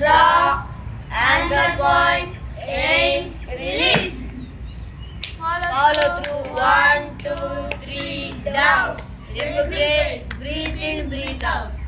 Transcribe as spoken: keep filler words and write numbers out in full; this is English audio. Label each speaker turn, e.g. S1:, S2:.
S1: draw, angle point, aim, release. Follow through, one, two, three, down. Remember, breathe in, breathe out.